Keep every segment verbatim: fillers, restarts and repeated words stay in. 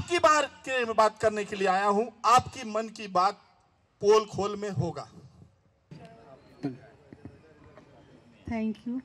आपकी बारे में बात करने के लिए आया हूं। आपकी मन की बात पोल खोल में होगा। Thank you.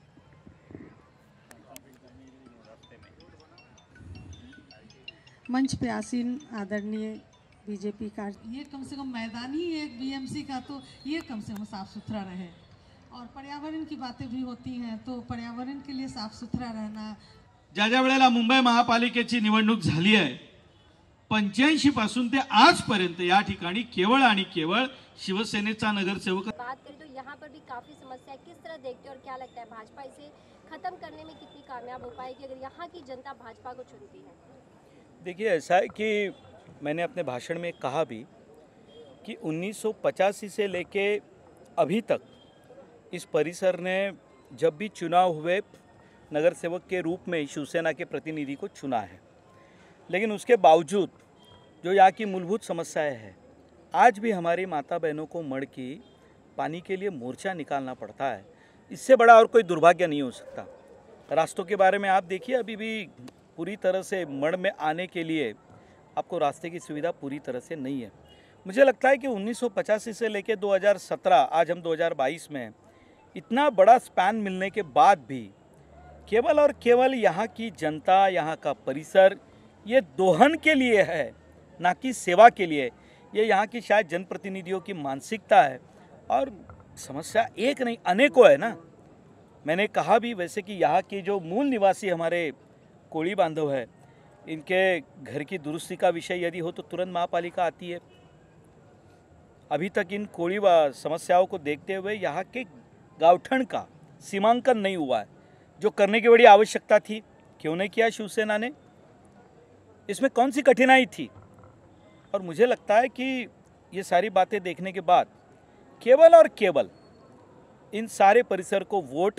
मंच पे आसीन आदरणीय बीजेपी का, ये कम से कम मैदानी एक बीएमसी का तो ये कम से कम साफ सुथरा रहे, और पर्यावरण की बातें भी होती हैं तो पर्यावरण के लिए साफ सुथरा रहना। ज्या ज्या वेळेला मुंबई महापालिकेची निवडणूक झाली आहे, पंच्याऐंशी पासून ते आजपर्यंत या ठिकाणी केवळ आणि केवळ शिवसेनेचा नगरसेवक। बात करें तो यहाँ पर भी काफी समस्या है, किस तरह देखते हैं और क्या लगता है भाजपा इसे खत्म करने में कितनी कामयाब हो पाएगी अगर यहाँ की जनता भाजपा को चुनती है? देखिए, ऐसा है कि मैंने अपने भाषण में कहा भी कि उन्नीस सौ पचासी से लेके अभी तक इस परिसर ने जब भी चुनाव हुए नगर सेवक के रूप में शिवसेना के प्रतिनिधि को चुना है, लेकिन उसके बावजूद जो यहाँ की मूलभूत समस्याएं हैं, आज भी हमारी माता बहनों को मड़ की पानी के लिए मोर्चा निकालना पड़ता है। इससे बड़ा और कोई दुर्भाग्य नहीं हो सकता। रास्तों के बारे में आप देखिए, अभी भी पूरी तरह से मड़ में आने के लिए आपको रास्ते की सुविधा पूरी तरह से नहीं है। मुझे लगता है कि उन्नीस सौ पचासी से लेकर दो हज़ार सत्रह, आज हम दो हज़ार बाईस में हैं, इतना बड़ा स्पैन मिलने के बाद भी केवल और केवल यहाँ की जनता, यहाँ का परिसर ये दोहन के लिए है, ना कि सेवा के लिए। ये यहाँ की शायद जनप्रतिनिधियों की मानसिकता है, और समस्या एक नहीं अनेकों है ना। मैंने कहा भी वैसे कि यहाँ के जो मूल निवासी हमारे कोली बांधव है, इनके घर की दुरुस्ती का विषय यदि हो तो तुरंत महापालिका आती है। अभी तक इन कोली समस्याओं को देखते हुए यहाँ के गावठन का सीमांकन नहीं हुआ है, जो करने की बड़ी आवश्यकता थी। क्यों नहीं किया शिवसेना ने? इसमें कौन सी कठिनाई थी? और मुझे लगता है कि ये सारी बातें देखने के बाद केवल और केवल इन सारे परिसर को वोट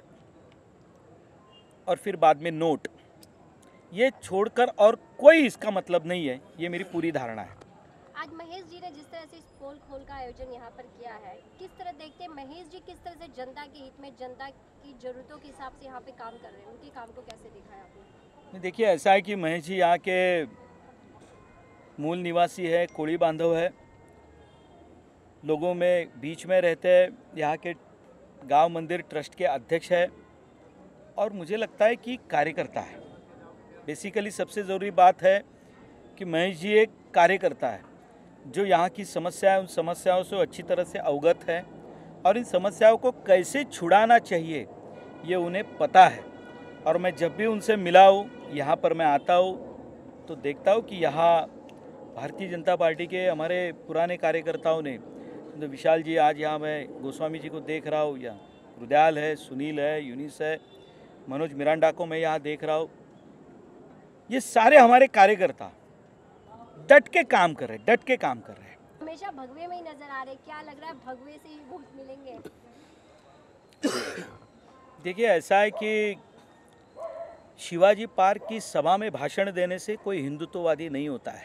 और फिर बाद में नोट, ये छोड़कर और कोई इसका मतलब नहीं है, ये मेरी पूरी धारणा है। आज महेश जी ने जिस तरह से इस पोल खोल का आयोजन यहाँ पर किया है, किस तरह देखते हैं महेश जी, किस तरह से जनता के हित में, जनता की जरूरतों के हिसाब से यहाँ पे काम कर रहे हैं, उनके काम को कैसे देखा है आपने? देखिए, ऐसा है कि महेश जी यहाँ के मूल निवासी है, कोली बांधव है, लोगों में बीच में रहते हैं, यहाँ के गांव मंदिर ट्रस्ट के अध्यक्ष है, और मुझे लगता है कि कार्यकर्ता है। बेसिकली सबसे ज़रूरी बात है कि महेश जी एक कार्यकर्ता है, जो यहाँ की समस्या है, उन समस्याओं से अच्छी तरह से अवगत है, और इन समस्याओं को कैसे छुड़ाना चाहिए ये उन्हें पता है। और मैं जब भी उनसे मिला हूँ, यहाँ पर मैं आता हूँ तो देखता हूँ कि यहाँ भारतीय जनता पार्टी के हमारे पुराने कार्यकर्ताओं ने, तो विशाल जी, आज यहाँ मैं गोस्वामी जी को देख रहा हूँ, या रुदयाल है, सुनील है, यूनिस है, मनोज मिरांडा को मैं यहाँ देख रहा हूँ, ये सारे हमारे कार्यकर्ता डट के काम कर रहे हैं, डट के काम कर रहे हैं। हमेशा भगवे में ही नजर आ रहे, क्या लग रहा है भगवे से ही वोट मिलेंगे? देखिए, ऐसा है कि शिवाजी पार्क की सभा में भाषण देने से कोई हिंदुत्ववादी नहीं होता है।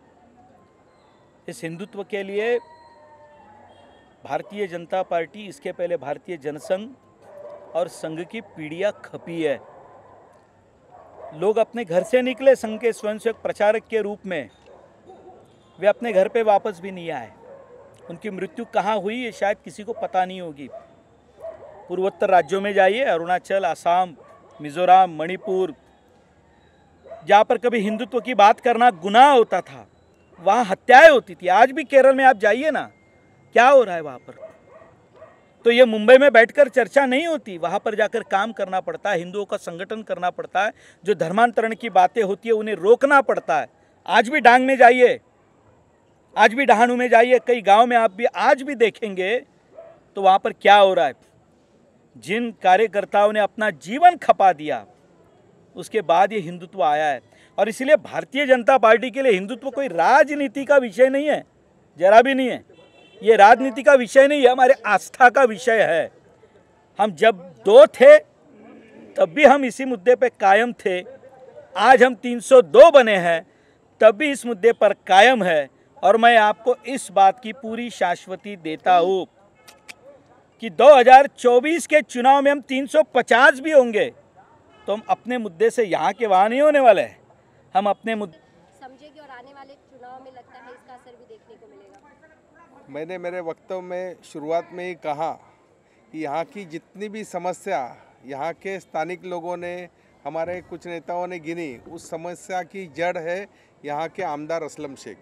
इस हिंदुत्व के लिए भारतीय जनता पार्टी, इसके पहले भारतीय जनसंघ और संघ की पीढ़ियां खपी है। लोग अपने घर से निकले संघ के स्वयंसेवक प्रचारक के रूप में, वे अपने घर पे वापस भी नहीं आए। उनकी मृत्यु कहाँ हुई ये शायद किसी को पता नहीं होगी। पूर्वोत्तर राज्यों में जाइए, अरुणाचल, असम, मिजोरम, मणिपुर, जहाँ पर कभी हिंदुत्व की बात करना गुनाह होता था, वहाँ हत्याएं होती थी। आज भी केरल में आप जाइए ना, क्या हो रहा है वहाँ पर। तो ये मुंबई में बैठकर चर्चा नहीं होती, वहाँ पर जाकर काम करना पड़ता है, हिंदुओं का संगठन करना पड़ता है, जो धर्मांतरण की बातें होती है उन्हें रोकना पड़ता है। आज भी डांग में जाइए, आज भी डहाणू में जाइए, कई गांव में आप भी आज भी देखेंगे तो वहाँ पर क्या हो रहा है। जिन कार्यकर्ताओं ने अपना जीवन खपा दिया, उसके बाद ये हिंदुत्व आया है। और इसलिए भारतीय जनता पार्टी के लिए हिंदुत्व कोई राजनीति का विषय नहीं है, जरा भी नहीं है। ये राजनीति का विषय नहीं है, हमारे आस्था का विषय है। हम जब दो थे तब भी हम इसी मुद्दे पे कायम थे, आज हम तीन सौ दो बने हैं तब भी इस मुद्दे पर कायम है। और मैं आपको इस बात की पूरी शाश्वती देता हूँ कि दो हज़ार चौबीस के चुनाव में हम तीन सौ पचास भी होंगे तो हम अपने मुद्दे से यहाँ के वहाँ नहीं होने वाले हैं। हम अपने मुद्दे गूंजेगी और आने वाले चुनाव में लगता है इसका असर भी देखने को मिलेगा? मैंने मेरे वक्तव्य में शुरुआत में ही कहा कि यहाँ की जितनी भी समस्या यहाँ के स्थानिक लोगों ने, हमारे कुछ नेताओं ने गिनी, उस समस्या की जड़ है यहाँ के आमदार असलम शेख।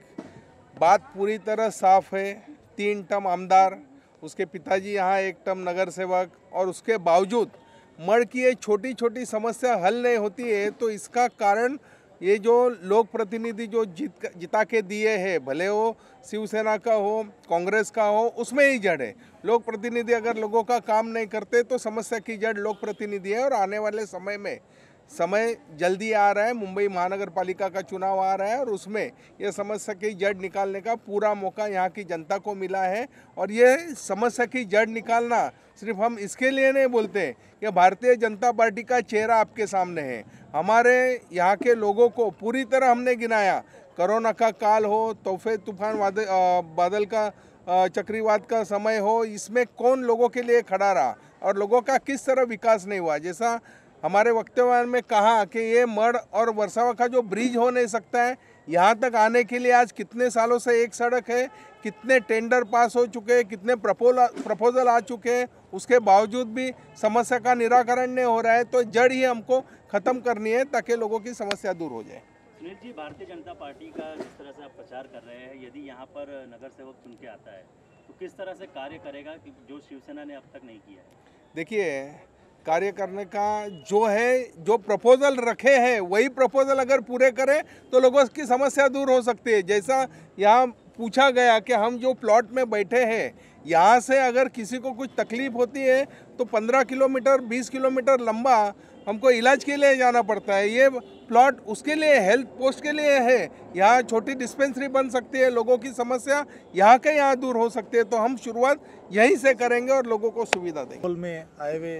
बात पूरी तरह साफ है, तीन टर्म आमदार, उसके पिताजी यहाँ एक टर्म नगर सेवक, और उसके बावजूद मड़ की ये छोटी छोटी समस्या हल नहीं होती है। तो इसका कारण ये जो लोक प्रतिनिधि जो जीत जिता के दिए हैं, भले वो शिवसेना का हो, कांग्रेस का हो, उसमें ही जड़ है। लोक प्रतिनिधि अगर लोगों का काम नहीं करते तो समस्या की जड़ लोक प्रतिनिधि है। और आने वाले समय में समय जल्दी आ रहा है, मुंबई महानगर पालिका का चुनाव आ रहा है, और उसमें यह समस्या की जड़ निकालने का पूरा मौका यहाँ की जनता को मिला है। और ये समस्या की जड़ निकालना सिर्फ हम इसके लिए नहीं बोलते कि भारतीय जनता पार्टी का चेहरा आपके सामने है। हमारे यहाँ के लोगों को पूरी तरह हमने गिनाया, कोरोना का काल हो, तूफे तूफान बादल बादल का चक्रवात का समय हो, इसमें कौन लोगों के लिए खड़ा रहा और लोगों का किस तरह विकास नहीं हुआ। जैसा हमारे वक्तव्य में कहा कि ये मड़ और वर्षावा का जो ब्रिज हो नहीं सकता है, यहाँ तक आने के लिए आज कितने सालों से एक सड़क है, कितने टेंडर पास हो चुके हैं, कितने प्रपोजल प्रपोजल आ चुके हैं, उसके बावजूद भी समस्या का निराकरण नहीं हो रहा है। तो जड़ ही हमको ख़त्म करनी है ताकि लोगों की समस्या दूर हो जाए। सुनील जी, भारतीय जनता पार्टी का जिस तरह से आप प्रचार कर रहे हैं, यदि यहाँ पर नगर सेवक चुन के आता है तो किस तरह से कार्य करेगा कि जो शिवसेना ने अब तक नहीं किया है? देखिए, कार्य करने का जो है, जो प्रपोजल रखे हैं वही प्रपोजल अगर पूरे करें तो लोगों की समस्या दूर हो सकती है। जैसा यहाँ पूछा गया कि हम जो प्लॉट में बैठे हैं, यहाँ से अगर किसी को कुछ तकलीफ होती है तो पंद्रह किलोमीटर बीस किलोमीटर लंबा हमको इलाज के लिए जाना पड़ता है। ये प्लॉट उसके लिए, हेल्थ पोस्ट के लिए है। यहाँ छोटी डिस्पेंसरी बन सकती है, लोगों की समस्या यहाँ के यहाँ दूर हो सकती है। तो हम शुरुआत यहीं से करेंगे और लोगों को सुविधा देंगे। में आए हुए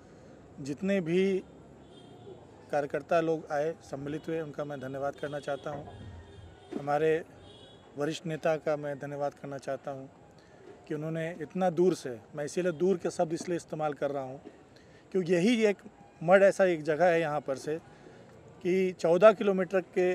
जितने भी कार्यकर्ता लोग आए, सम्मिलित हुए, उनका मैं धन्यवाद करना चाहता हूँ। हमारे वरिष्ठ नेता का मैं धन्यवाद करना चाहता हूँ कि उन्होंने इतना दूर से, मैं इसीलिए दूर के शब्द इसलिए इस्तेमाल कर रहा हूँ क्योंकि यही एक मड ऐसा एक जगह है यहाँ पर से कि चौदह किलोमीटर के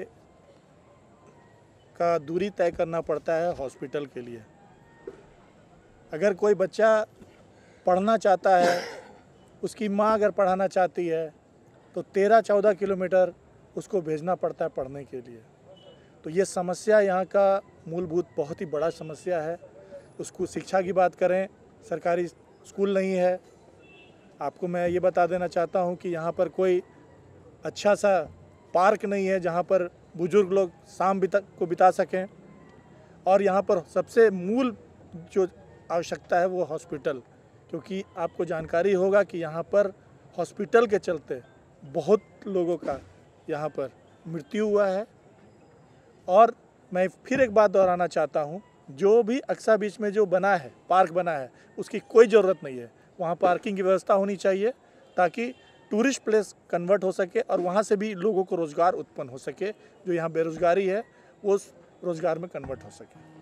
का दूरी तय करना पड़ता है हॉस्पिटल के लिए। अगर कोई बच्चा पढ़ना चाहता है, उसकी माँ अगर पढ़ाना चाहती है तो तेरह चौदह किलोमीटर उसको भेजना पड़ता है पढ़ने के लिए। तो ये समस्या यहाँ का मूलभूत बहुत ही बड़ा समस्या है। उसको शिक्षा की बात करें, सरकारी स्कूल नहीं है। आपको मैं ये बता देना चाहता हूँ कि यहाँ पर कोई अच्छा सा पार्क नहीं है जहाँ पर बुजुर्ग लोग शाम बिता को बिता सकें। और यहाँ पर सबसे मूल जो आवश्यकता है वो हॉस्पिटल, क्योंकि आपको जानकारी होगा कि यहाँ पर हॉस्पिटल के चलते बहुत लोगों का यहाँ पर मृत्यु हुआ है। और मैं फिर एक बात दोहराना चाहता हूँ, जो भी अक्सा बीच में जो बना है, पार्क बना है, उसकी कोई ज़रूरत नहीं है। वहाँ पार्किंग की व्यवस्था होनी चाहिए ताकि टूरिस्ट प्लेस कन्वर्ट हो सके और वहाँ से भी लोगों को रोज़गार उत्पन्न हो सके। जो यहाँ बेरोज़गारी है वो उस रोज़गार में कन्वर्ट हो सके।